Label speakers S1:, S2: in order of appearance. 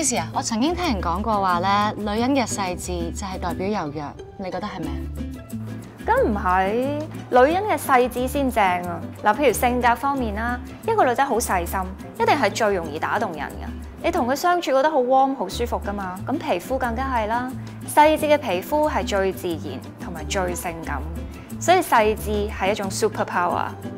S1: Tracy 啊，我曾經聽人講過話咧，女人嘅細緻就係代表柔弱，你覺得係咪？
S2: 咁唔係，女人嘅細緻先正啊！嗱，譬如性格方面啦，一個女仔好細心，一定係最容易打動人㗎。你同佢相處覺得好 warm 好舒服㗎嘛，咁皮膚更加係啦。細緻嘅皮膚係最自然同埋最性感，所以細緻係一種 super power。